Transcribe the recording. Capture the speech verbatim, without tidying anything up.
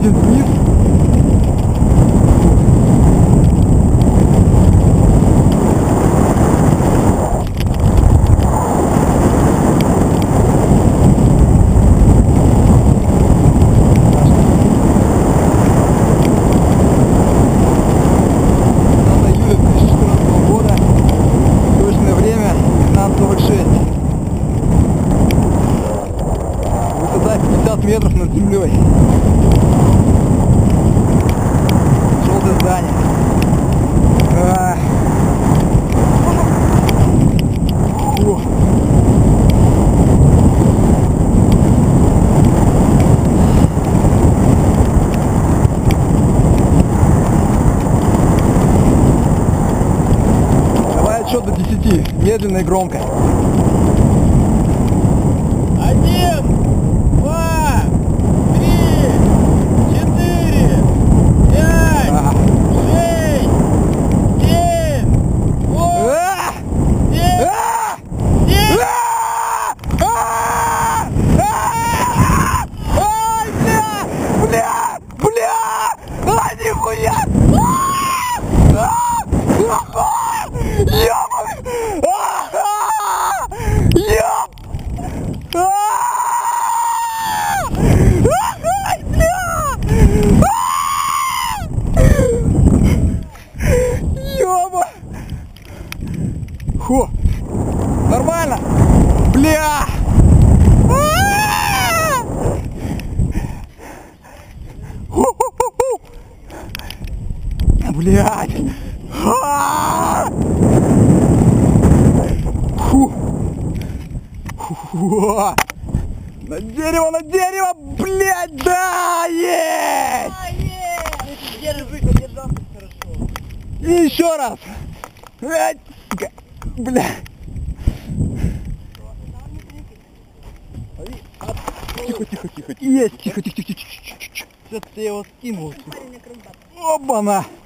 один вниз. Метров над землей. Желтое здание. А. О. Давай отсчет до десяти. Медленно и громко. Один! Фу. Нормально. Бля. Блядь. Фу. Фу. На дерево, на дерево, блядь, да, есть. А, есть. Держи, подержался хорошо. И еще раз. Блядь. Бля. Тихо, тихо, тихо. Есть, тихо, тихо, тихо, тихо, тихо. Что ты его скинул? Оба-на.